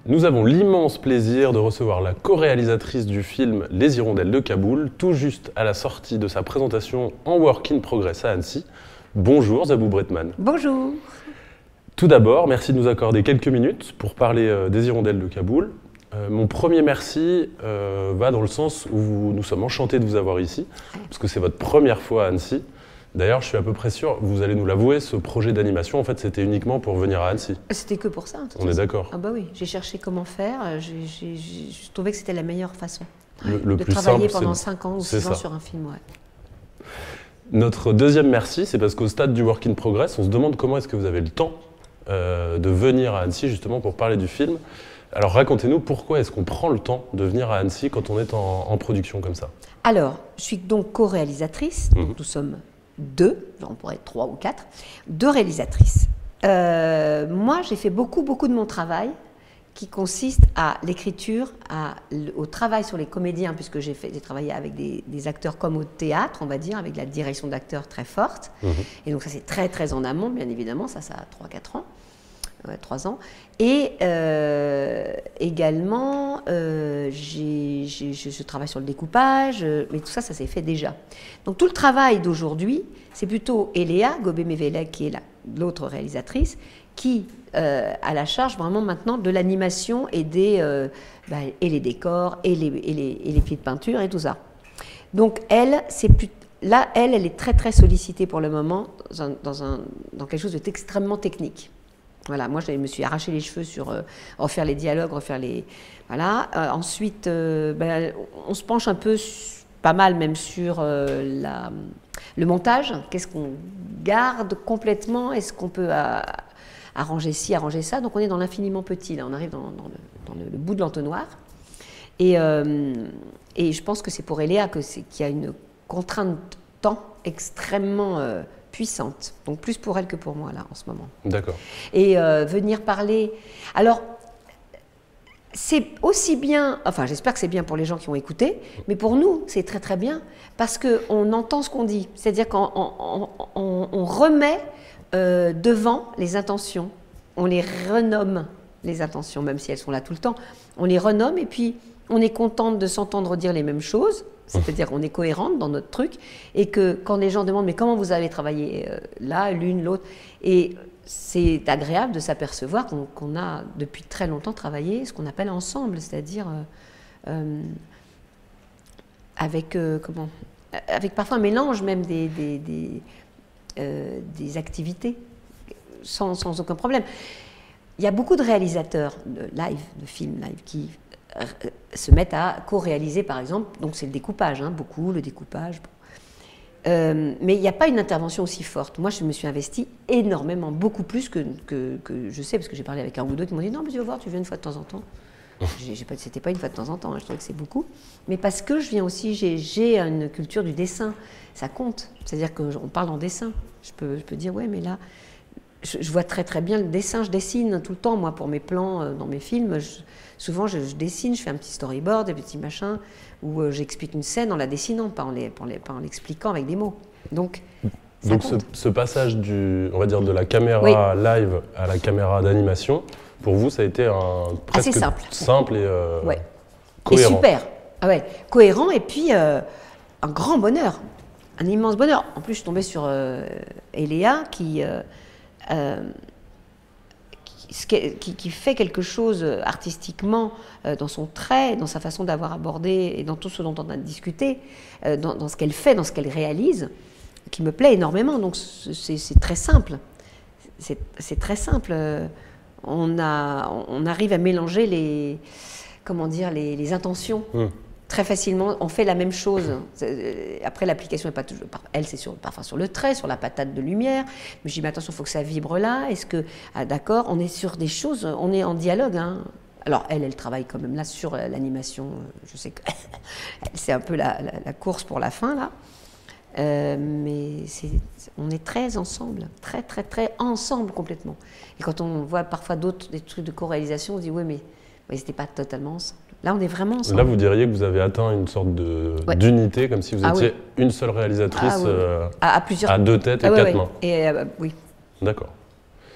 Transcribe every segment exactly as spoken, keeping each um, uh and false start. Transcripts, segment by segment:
Nous avons l'immense plaisir de recevoir la co-réalisatrice du film Les Hirondelles de Kaboul, tout juste à la sortie de sa présentation en Work in Progress à Annecy. Bonjour Zabou Bretman. Bonjour. Tout d'abord, merci de nous accorder quelques minutes pour parler euh, des Hirondelles de Kaboul. Euh, mon premier merci euh, va dans le sens où vous, nous sommes enchantés de vous avoir ici, parce que c'est votre première fois à Annecy. D'ailleurs, je suis à peu près sûr, vous allez nous l'avouer, ce projet d'animation, en fait, c'était uniquement pour venir à Annecy. C'était que pour ça. On est d'accord. Ah bah oui, j'ai cherché comment faire, j'ai, j'ai, j'ai, je trouvais que c'était la meilleure façon le, le de plus travailler simple, pendant cinq ans ou six ans sur un film. Ouais. Notre deuxième merci, c'est parce qu'au stade du Work in Progress, on se demande comment est-ce que vous avez le temps euh, de venir à Annecy, justement, pour parler du film. Alors, racontez-nous, pourquoi est-ce qu'on prend le temps de venir à Annecy quand on est en, en production comme ça? Alors, je suis donc co-réalisatrice, mmh. donc nous sommes deux, on pourrait être trois ou quatre, deux réalisatrices. Euh, moi, j'ai fait beaucoup, beaucoup de mon travail qui consiste à l'écriture, à, au travail sur les comédiens, puisque j'ai, fait, j'ai travaillé avec des, des acteurs comme au théâtre, on va dire, avec la direction d'acteurs très forte. Mmh. Et donc ça, c'est très, très en amont, bien évidemment, ça, ça a trois quatre ans. Ouais, trois ans. Et euh, également, euh, j'ai, j'ai, je, je travaille sur le découpage, mais tout ça, ça s'est fait déjà. Donc tout le travail d'aujourd'hui, c'est plutôt Eléa Gobé-Mévélec, qui est la, l'autre réalisatrice, qui euh, a la charge vraiment maintenant de l'animation et, des, euh, bah, et les décors, et les, et, les, et les pieds de peinture, et tout ça. Donc elle, c'est plus, là, elle, elle est très, très sollicitée pour le moment dans, un, dans, un, dans quelque chose d'extrêmement technique. Voilà, moi je me suis arraché les cheveux sur euh, refaire les dialogues, refaire les... Voilà. Euh, ensuite, euh, ben, on se penche un peu, pas mal même, sur euh, la, le montage. Qu'est-ce qu'on garde complètement? Est-ce qu'on peut euh, arranger ci, arranger ça? Donc on est dans l'infiniment petit, là. On arrive dans, dans, le, dans le, le bout de l'entonnoir. Et, euh, et je pense que c'est pour Eléa que c'est, qu'il y a une contrainte de temps extrêmement... Euh, puissante, donc plus pour elle que pour moi là en ce moment. D'accord. Et euh, venir parler, alors c'est aussi bien, enfin j'espère que c'est bien pour les gens qui ont écouté, mais pour nous c'est très très bien parce qu'on entend ce qu'on dit, c'est-à-dire qu'on on, on, on remet euh, devant les intentions, on les renomme les intentions, même si elles sont là tout le temps, on les renomme et puis on est contente de s'entendre dire les mêmes choses. C'est-à-dire qu'on est cohérente dans notre truc et que quand les gens demandent mais comment vous avez travaillé euh, là, l'une, l'autre, et c'est agréable de s'apercevoir qu'on, qu'on a depuis très longtemps travaillé ce qu'on appelle ensemble, c'est-à-dire euh, euh, avec, euh, comment, avec parfois un mélange même des, des, des, euh, des activités sans, sans aucun problème. Il y a beaucoup de réalisateurs de live, de films live qui se mettent à co-réaliser, par exemple, donc c'est le découpage, hein, beaucoup, le découpage. Bon. Euh, mais il n'y a pas une intervention aussi forte. Moi, je me suis investie énormément, beaucoup plus que, que, que je sais, parce que j'ai parlé avec un ou deux qui m'ont dit « Non, mais tu vas voir, tu viens une fois de temps en temps. » j'ai, j'ai pas, c'était pas une fois de temps en temps, hein, je trouvais que c'est beaucoup. Mais parce que je viens aussi, j'ai, j'ai une culture du dessin, ça compte. C'est-à-dire qu'on parle en dessin. Je peux, je peux dire « Ouais, mais là... » Je, je vois très très bien le dessin, je dessine tout le temps, moi, pour mes plans, euh, dans mes films. Je, souvent, je, je dessine, je fais un petit storyboard, des petits machins, où euh, j'explique une scène en la dessinant, pas en, les, pas en, les, pas en l'expliquant avec des mots. Donc, Donc ce, ce passage du, on va dire, de la caméra oui. live à la caméra d'animation, pour vous, ça a été un, presque assez simple, simple et euh, ouais. cohérent. Et super, ah ouais, cohérent, et puis euh, un grand bonheur, un immense bonheur. En plus, je suis tombée sur euh, Eléa, qui... Euh, Euh, qui, qui, qui fait quelque chose artistiquement euh, dans son trait, dans sa façon d'avoir abordé et dans tout ce dont on a discuté, euh, dans, dans ce qu'elle fait, dans ce qu'elle réalise, qui me plaît énormément. Donc c'est, c'est très simple. C'est, c'est très simple. On, a, on arrive à mélanger les, comment dire, les, les intentions. Mmh. Très facilement, on fait la même chose. Après, l'application n'est pas toujours... Elle, c'est sur, parfois sur le trait, sur la patate de lumière. Mais je dis, mais attention, il faut que ça vibre là. Est-ce que... Ah, d'accord, on est sur des choses, on est en dialogue. Hein. Alors, elle, elle travaille quand même là sur l'animation. Je sais que c'est un peu la, la, la course pour la fin, là. Euh, mais c'est, on est très ensemble, très, très, très ensemble complètement. Et quand on voit parfois d'autres des trucs de co-réalisation, on se dit, oui, mais ils n'étaient pas totalement ensemble. Là, on est vraiment ensemble. Là, vous diriez que vous avez atteint une sorte de, ouais. d'unité, comme si vous étiez ah, oui. une seule réalisatrice ah, oui. euh, à, à, plusieurs... à deux têtes et ah, quatre oui, mains. Et, euh, oui. D'accord.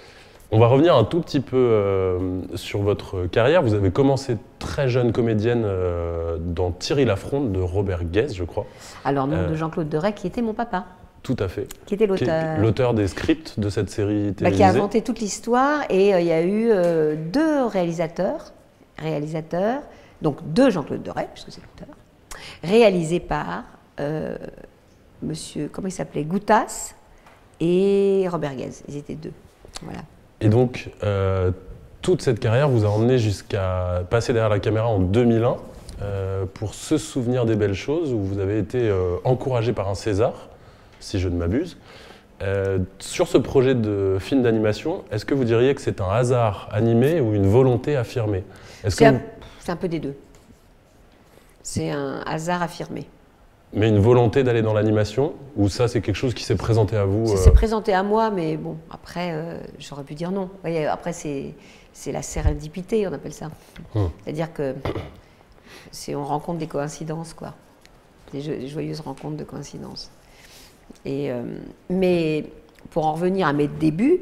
On va revenir un tout petit peu euh, sur votre carrière. Vous avez commencé très jeune comédienne euh, dans Thierry Lafronde de Robert Guez, je crois. Alors, nom Euh, de Jean-Claude Deray, qui était mon papa, Tout à fait. qui était Qui est l'auteur. L'auteur des scripts de cette série Bah, télévisée. qui a inventé toute l'histoire. Et euh, il y a eu euh, deux réalisateurs, réalisateurs, donc deux Jean-Claude Deray, puisque c'est l'auteur, réalisés par euh, monsieur, comment il s'appelait, Goutas et Robert Guez. Ils étaient deux. Voilà. Et donc, euh, toute cette carrière vous a emmené jusqu'à passer derrière la caméra en deux mille un euh, pour Se souvenir des belles choses, où vous avez été euh, encouragé par un César, si je ne m'abuse. Euh, sur ce projet de film d'animation, est-ce que vous diriez que c'est un hasard animé ou une volonté affirmée? Est-ce que C'est vous- un, c'est un peu des deux. C'est un hasard affirmé. Mais une volonté d'aller dans l'animation, ou ça c'est quelque chose qui s'est présenté à vous Ça euh, s'est présenté à moi, mais bon, après, euh, j'aurais pu dire non. Vous voyez, après, c'est c'est la sérendipité, on appelle ça. Hum. C'est-à-dire que c'est on rencontre des coïncidences, quoi. Des, jo- des joyeuses rencontres de coïncidences. Et, euh, mais pour en revenir à mes débuts,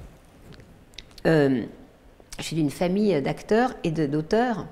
euh, je suis d'une famille d'acteurs et de- d'auteurs.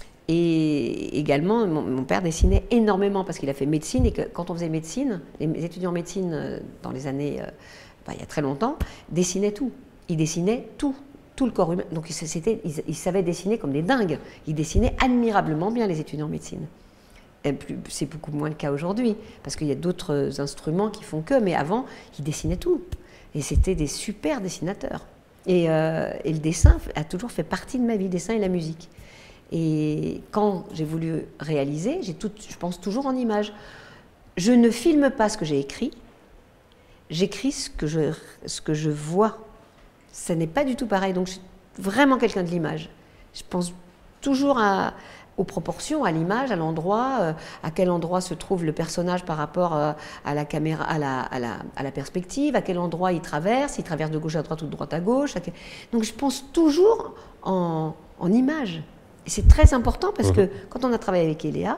Et également, mon, mon père dessinait énormément parce qu'il a fait médecine et que quand on faisait médecine, les étudiants en médecine euh, dans les années, euh, bah, il y a très longtemps, dessinaient tout. Ils dessinaient tout, tout le corps humain. Donc ils, c'était, ils, ils savaient dessiner comme des dingues. Ils dessinaient admirablement bien, les étudiants en médecine. Et plus- C'est beaucoup moins le cas aujourd'hui parce qu'il y a d'autres instruments qui font que, mais avant, ils dessinaient tout. Et c'était des super dessinateurs. Et, euh, et le dessin a toujours fait partie de ma vie, le dessin et la musique. Et quand j'ai voulu réaliser, j'ai tout, je pense toujours en images. Je ne filme pas ce que j'ai écrit, j'écris ce que je, ce que je vois. Ça n'est pas du tout pareil, donc je suis vraiment quelqu'un de l'image. Je pense toujours à, aux proportions, à l'image, à l'endroit, euh, à quel endroit se trouve le personnage par rapport euh, à la caméra, à la, à, la, à la perspective, à quel endroit il traverse, il traverse de gauche à droite ou de droite à gauche. À quel... Donc je pense toujours en, en images. Et c'est très important parce que quand on a travaillé avec Eléa,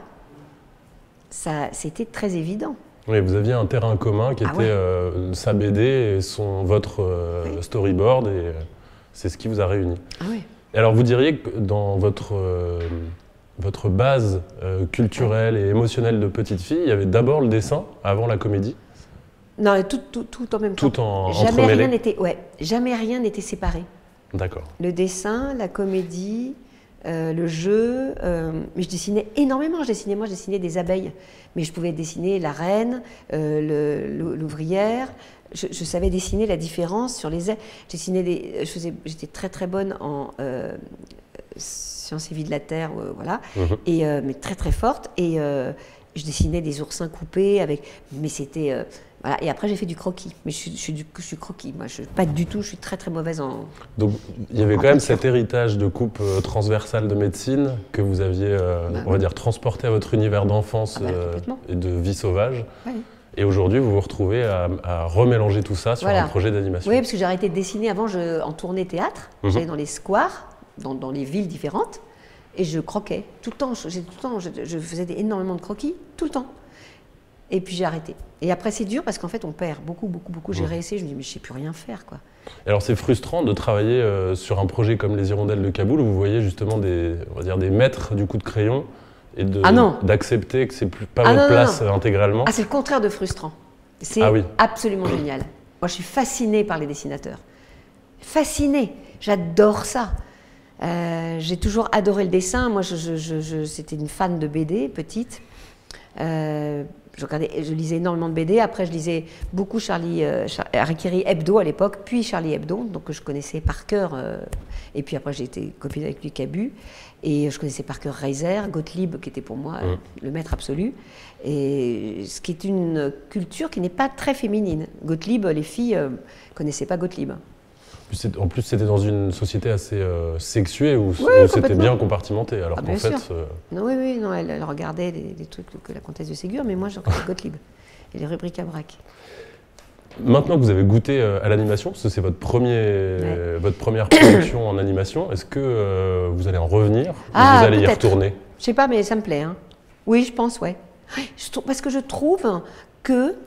ça, c'était très évident. Oui, vous aviez un terrain commun qui Ah était ouais. euh, sa B D et son, votre euh, Oui. storyboard, et euh, c'est ce qui vous a réunis. Ah oui. Et alors vous diriez que dans votre, euh, votre base euh, culturelle et émotionnelle de petite fille, il y avait d'abord le dessin avant la comédie, Non, et tout, tout, tout en même temps. tout en Jamais entremêlé? rien n'était, ouais, jamais rien n'était séparé. D'accord. Le dessin, la comédie, euh, le jeu. euh, mais je dessinais énormément. Je dessinais, moi, je dessinais des abeilles. Mais je pouvais dessiner la reine, euh, le- l'ou- l'ouvrière. Je, je savais dessiner la différence sur les ailes. Je dessinais des, je faisais, j'étais très très bonne en euh, sciences et vie de la terre, euh, voilà. Mhm. Et euh, mais très très forte. Et euh, je dessinais des oursins coupés avec. Mais c'était euh, voilà. Et après j'ai fait du croquis. Mais je suis, je suis du, je suis croquis. Moi, je pas du tout. Je suis très très mauvaise en. Donc il y avait En quand même peinture. cet héritage de coupe euh, transversale de médecine que vous aviez, euh, Bah on va oui. dire, transporté à votre univers d'enfance Ah bah, euh, complètement. et de vie sauvage. Ouais. Et aujourd'hui, vous vous retrouvez à, à remélanger tout ça sur Voilà. un projet d'animation. Oui, parce que j'ai arrêté de dessiner. Avant, je, en tournée théâtre, Mhm. j'allais dans les squares, dans, dans les villes différentes, et je croquais tout le temps. Je, j'ai tout le temps, je, je faisais des- énormément de croquis, tout le temps. Et puis j'ai arrêté. Et après, c'est dur parce qu'en fait, on perd beaucoup, beaucoup, beaucoup. J'ai Mhm. réessayé, je me dis, mais je ne sais plus rien faire, quoi. Et alors c'est frustrant de travailler euh, sur un projet comme Les Hirondelles de Kaboul, où vous voyez justement des, on va dire, des maîtres du coup de crayon, et de- Ah non. d'accepter que c'est plus pas Ah votre non, non, place non. euh, intégralement. Ah, c'est le contraire de frustrant. C'est Ah oui. absolument génial. Moi, je suis fascinée par les dessinateurs. Fascinée. J'adore ça. Euh, j'ai toujours adoré le dessin. Moi, je, je- je- je- c'était une fan de B D, petite. Euh, je, regardais, je lisais énormément de B D. Après, je lisais beaucoup Charlie, euh, Char- Harikiri Hebdo à l'époque, puis Charlie Hebdo, donc que je connaissais par cœur. euh, et puis après, j'ai été copine avec lui, Cabu. Et je connaissais par cœur Reiser, Gottlieb, qui était pour moi euh, Mm. le maître absolu. Et ce qui est une culture qui n'est pas très féminine. Gottlieb, les filles ne connaissaient pas Gottlieb. Puis c'est- En plus, c'était dans une société assez euh, sexuée, où, où c'était complètement. bien compartimenté, alors Ah, qu'en bien fait... sûr. euh, Non, oui, oui, non, elle, elle regardait des, des trucs que la comtesse de Ségur, mais moi, je regardais Gottlieb. Et les rubriques à braque. Maintenant que vous avez goûté euh, à l'animation, parce que c'est votre, premier, euh, votre première production en animation, est-ce que euh, vous allez en revenir, Ah, ou vous allez y peut-être. retourner? Je sais pas, mais ça me plaît. Hein. Oui, je pense, ouais. Je trou- parce que je trouve que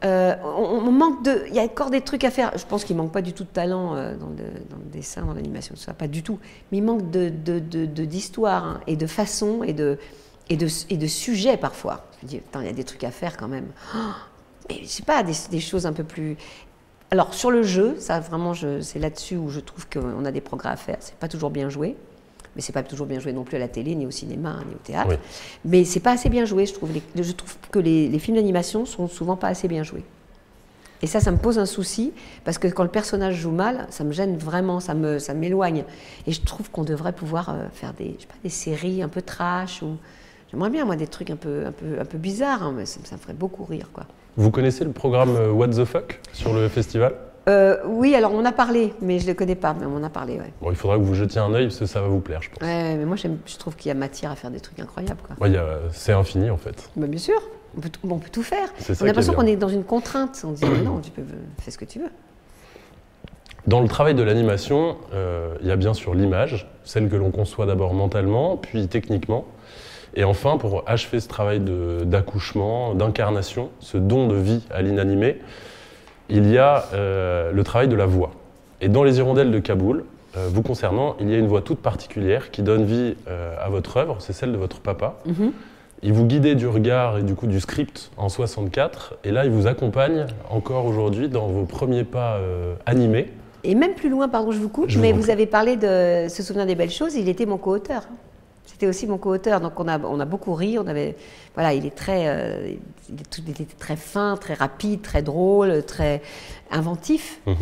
Euh, on, on manque de, il y a encore des trucs à faire. Je pense qu'il manque pas du tout de talent euh, dans, le, dans le dessin, dans l'animation, tout ça, pas du tout. Mais il manque de, de, de, de, d'histoire hein, et de façon et de, et de, et de sujets parfois. Je dis, attends, il y a des trucs à faire quand même. Oh, mais je sais pas, des, des choses un peu plus. Alors sur le jeu, ça vraiment, c'est là-dessus où je trouve qu'on a des progrès à faire. C'est pas toujours bien joué. Mais c'est pas toujours bien joué non plus à la télé, ni au cinéma, ni au théâtre. Oui. Mais c'est pas assez bien joué, je trouve. Les, je trouve que les, les films d'animation sont souvent pas assez bien joués. Et ça, ça me pose un souci, parce que quand le personnage joue mal, ça me gêne vraiment, ça me, ça m'éloigne. Et je trouve qu'on devrait pouvoir euh, faire des, je sais pas, des séries un peu trash, ou j'aimerais bien, moi, des trucs un peu, un peu, un peu bizarres, hein, mais ça, ça me ferait beaucoup rire, quoi. Vous connaissez le programme What the Fuck sur le festival ? Euh, oui, alors on en a parlé, mais je ne le connais pas, mais on en a parlé, ouais. Bon, il faudra que vous jetiez un œil, parce que ça va vous plaire, je pense. Ouais, mais moi, je trouve qu'il y a matière à faire des trucs incroyables, quoi. Ouais, c'est infini, en fait. Bah, bien sûr, on peut, on peut tout faire. C'est ça on a l'impression qu'on est dans une contrainte. On dit, mais non, tu peux fais ce que tu veux. Dans le travail de l'animation, euh, il y a bien sûr l'image, celle que l'on conçoit d'abord mentalement, puis techniquement. Et enfin, pour achever ce travail d'accouchement, d'incarnation, ce don de vie à l'inanimé, il y a euh, le travail de la voix. Et dans Les Hirondelles de Kaboul, euh, vous concernant, il y a une voix toute particulière qui donne vie euh, à votre œuvre, c'est celle de votre papa. Mm-hmm. Il vous guidait du regard et du coup du script en soixante-quatre, et là il vous accompagne encore aujourd'hui dans vos premiers pas euh, animés. Et même plus loin, pardon je vous coupe, je mais vous, vous avez parlé de Se souvenir des belles choses, il était mon co-auteur. C'était aussi mon co-auteur, donc on a, on a beaucoup ri, on avait, voilà, il est très, euh, il, est tout, il était très fin, très rapide, très drôle, très inventif. Mmh.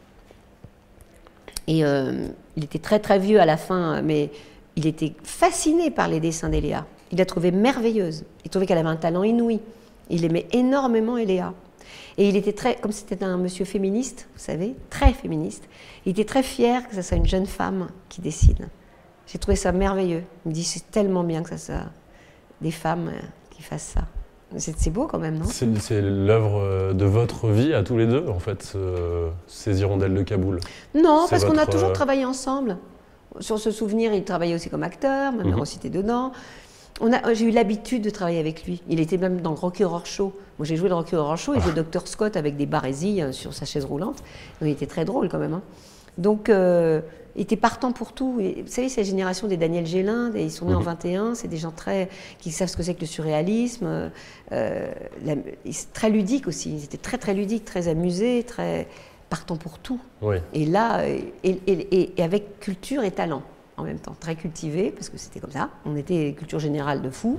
Et euh, il était très très vieux à la fin, mais il était fasciné par les dessins d'Eléa. Il la trouvait merveilleuse, il trouvait qu'elle avait un talent inouï. Il aimait énormément Eléa. Et il était très, comme c'était un monsieur féministe, vous savez, très féministe, il était très fier que ce soit une jeune femme qui dessine. J'ai trouvé ça merveilleux. Il me dit, c'est tellement bien que ça soit des femmes qui fassent ça. C'est beau quand même, non? C'est l'œuvre de votre vie à tous les deux, en fait, ce, ces Hirondelles de Kaboul. Non, parce qu'on a toujours travaillé ensemble. Sur Ce souvenir, il travaillait aussi comme acteur, ma mère aussi était dedans. J'ai eu l'habitude de travailler avec lui. Il était même dans le Rocky Horror Show. Moi, j'ai joué le Rocky Horror Show et joué docteur Scott avec des barésilles sur sa chaise roulante. Donc, il était très drôle quand même. Hein. Donc, euh, il était partant pour tout. Et, vous savez, c'est la génération des Daniel Gélin, ils sont nés mmh. en vingt et un, c'est des gens très, qui savent ce que c'est que le surréalisme, euh, la, très ludiques aussi. Ils étaient très, très ludiques, très amusés, très partants pour tout. Oui. Et là, et, et, et, et avec culture et talent en même temps, très cultivés, parce que c'était comme ça. On était culture générale de fou.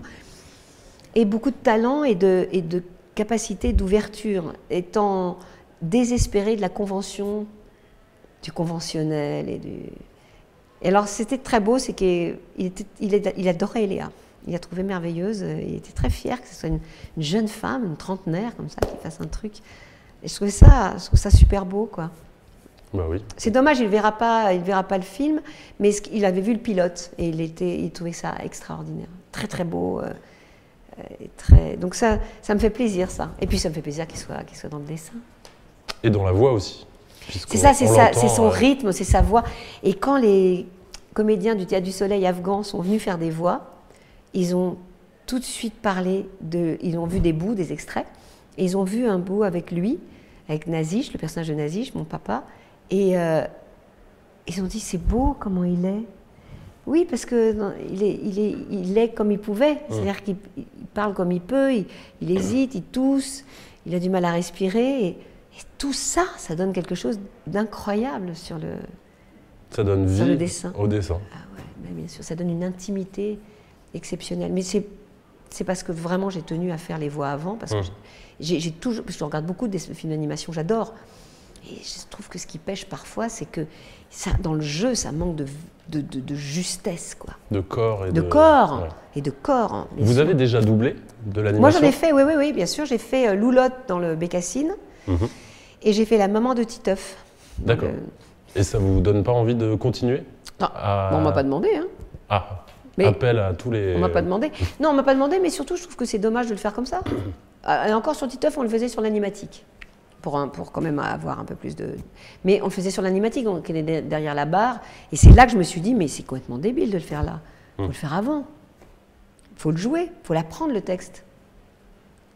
Et beaucoup de talent et de, et de capacité d'ouverture, étant désespéré de la convention, du conventionnel et du... Et alors c'était très beau, c'est qu'il était, il, il adorait Eléa. Il la trouvait merveilleuse, il était très fier que ce soit une, une jeune femme, une trentenaire comme ça, qui fasse un truc. Et je trouvais ça, je trouvais ça super beau, quoi. Bah oui. C'est dommage, il ne verra pas, il verra pas le film, mais il avait vu le pilote et il, était, il trouvait ça extraordinaire. Très très beau. Euh, et très... Donc ça, ça me fait plaisir, ça. Et puis ça me fait plaisir qu'il soit, qu'il soit dans le dessin. Et dans la voix aussi. C'est ça, c'est son euh... rythme, c'est sa voix. Et quand les comédiens du Théâtre du Soleil afghans sont venus faire des voix, ils ont tout de suite parlé de... Ils ont vu des bouts, des extraits, et ils ont vu un bout avec lui, avec Nazish, le personnage de Nazish, mon papa, et euh, ils ont dit, c'est beau comment il est. Oui, parce qu'il est, il est, il est comme il pouvait, c'est-à-dire qu'il parle comme il peut, il, il hésite, il tousse, il a du mal à respirer, et, et tout ça, ça donne quelque chose d'incroyable sur le, ça donne vie sur le dessin. Au dessin. Ah ouais, bien sûr, ça donne une intimité exceptionnelle. Mais c'est parce que vraiment j'ai tenu à faire les voix avant, parce que mmh. j'ai toujours, parce que je regarde beaucoup de films d'animation, j'adore. Et je trouve que ce qui pêche parfois, c'est que ça, dans le jeu, ça manque de, de, de, de justesse, quoi. De corps et de... De corps, ouais. et de corps. Hein, Vous sûr. avez déjà doublé de l'animation? Moi, j'en ai fait, oui, oui, oui, bien sûr. J'ai fait euh, Loulotte dans le Bécassine, mmh. et j'ai fait la maman de Titeuf. D'accord. Euh... Et ça vous donne pas envie de continuer? Non, à... bon, on m'a pas demandé. Hein. Ah, mais appel à tous les... On m'a pas demandé. Non, on m'a pas demandé, mais surtout, je trouve que c'est dommage de le faire comme ça. Et encore sur Titeuf, on le faisait sur l'animatique. Pour, un, pour quand même avoir un peu plus de... Mais on le faisait sur l'animatique, on était derrière la barre, et c'est là que je me suis dit, mais c'est complètement débile de le faire là. Il faut mmh. le faire avant. Il faut le jouer, il faut l'apprendre le texte. Il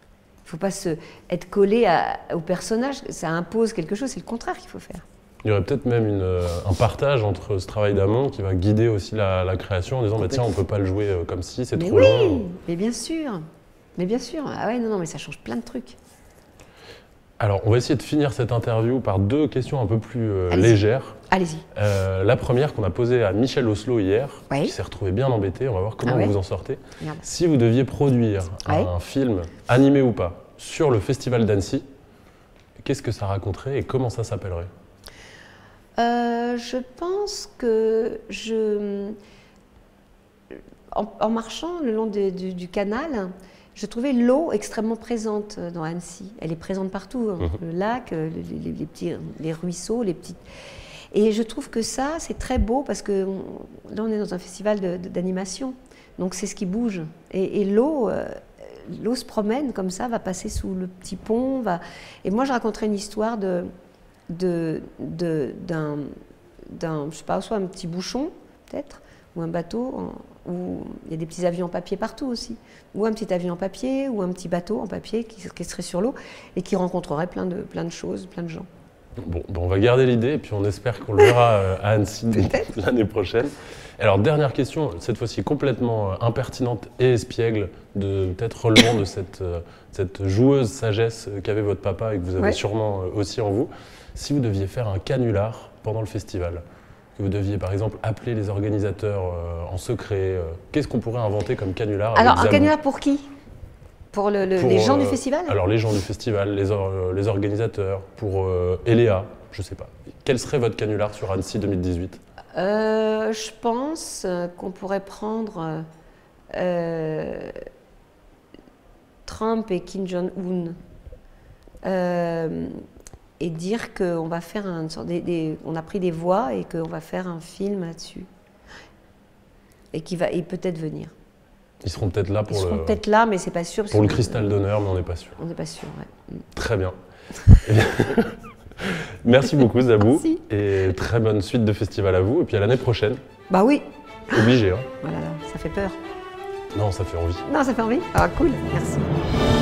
Il ne faut pas se, être collé à, au personnage, ça impose quelque chose, c'est le contraire qu'il faut faire. Il y aurait peut-être même une, un partage entre ce travail d'amont qui va guider aussi la, la création en disant bah, tiens, on ne peut pas le jouer comme ci, c'est trop oui, long. Mais bien sûr, mais bien sûr. Ah ouais, non, non, mais ça change plein de trucs. Alors, on va essayer de finir cette interview par deux questions un peu plus euh, Allez-y. légères. Allez-y. Euh, la première qu'on a posée à Michel Oslo hier, Oui. qui s'est retrouvé bien embêté. On va voir comment Ah ouais. vous en sortez. Merde. Si vous deviez produire Ouais. un film, animé ou pas, sur le Festival d'Annecy, qu'est-ce que ça raconterait et comment ça s'appellerait? Euh, je pense que je, en, en marchant le long de- du, du canal, je trouvais l'eau extrêmement présente dans Annecy. Elle est présente partout, hein. Mhm. Le lac, les, les- les petits, les ruisseaux, les petites. Et je trouve que ça, c'est très beau parce que on- là, on est dans un festival de- de- d'animation, donc c'est ce qui bouge. Et, et l'eau, euh, l'eau se promène comme ça, va passer sous le petit pont. Va... Et moi, je raconterais une histoire de de, de, d'un, d'un, je sais pas, soit un petit bouchon, peut-être, ou un bateau, en- où il y a des petits avions en papier partout aussi, ou un petit avion en papier, ou un petit bateau en papier qui, qui serait sur l'eau et qui rencontrerait plein de, plein de choses, plein de gens. Bon, ben, on va garder l'idée et puis on espère qu'on le verra euh, à Annecy l'année prochaine. Et alors, dernière question, cette fois-ci complètement euh, impertinente et espiègle, de peut-être relevant de cette, euh, cette joueuse sagesse euh, qu'avait votre papa et que vous avez Ouais. sûrement euh, aussi en vous. Si vous deviez faire un canular pendant le festival, que vous deviez par exemple appeler les organisateurs euh, en secret, euh, qu'est-ce qu'on pourrait inventer comme canular avec Alors, un Zabou canular pour qui? Pour, le, le- Pour, les gens euh, du festival? Alors les gens du festival, les, or- euh, les organisateurs, pour euh, Eléa, je sais pas. Quel serait votre canular sur Annecy deux mille dix-huit? Euh, je pense euh, qu'on pourrait prendre euh, euh, Trump et Kim Jong-un euh, et dire qu'on va faire un sorte des, des- on a pris des voix et qu'on va faire un film là-dessus et qui va et peut-être venir. Ils seront peut-être là Ils pour seront le, peut-être là, mais c'est pas sûr. parce pour le que- cristal d'honneur, mais on n'est pas sûr. On n'est pas sûr. Ouais. Mm. Très bien. Eh bien, merci beaucoup Zabou. Merci. Et très bonne suite de festival à vous. Et puis à l'année prochaine. Bah oui. Obligé, hein. Voilà, ça fait peur. Non, ça fait envie. Non, ça fait envie. Ah cool. Merci.